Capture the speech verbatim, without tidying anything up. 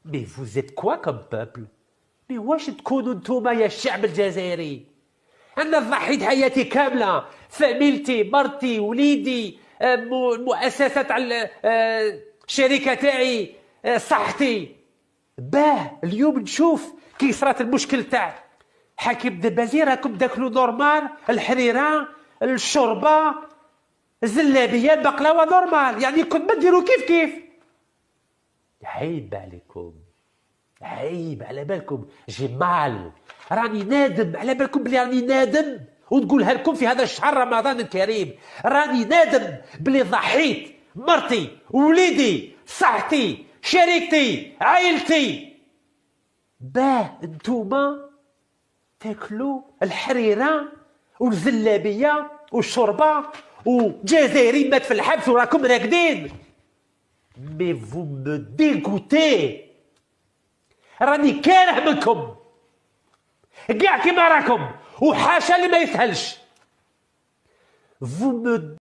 مي فوزيت كوا كوم بوبل؟ مي واش تكونوا نتوما يا الشعب الجزائري؟ انا ضحيت حياتي كامله، فاميلتي، مرتي، وليدي، المؤسسه تاع الشركه تاعي، صحتي. باه اليوم نشوف كي صرات المشكل تاع حكيم دبازي راكم تاكلوا نورمال، الحريره، الشوربه، الزلابيه، البقلاوه نورمال، يعني كنت ما ديروا كيف كيف. عيب عليكم، عيب على بالكم جمال، راني نادم على بالكم بلي راني نادم ونقولها لكم في هذا الشهر رمضان الكريم. راني نادم بلي ضحيت مرتي، وليدي، صحتي، شريكتي، عائلتي. باه انتوما تاكلوا الحريره والزلابيه والشوربه وجزائري مات في الحبس وراكم راقدين. مي فو مو ديغوتي، راني كاره منكم كاع كيما راكم، وحاشا اللي ما يسهلش. فو مو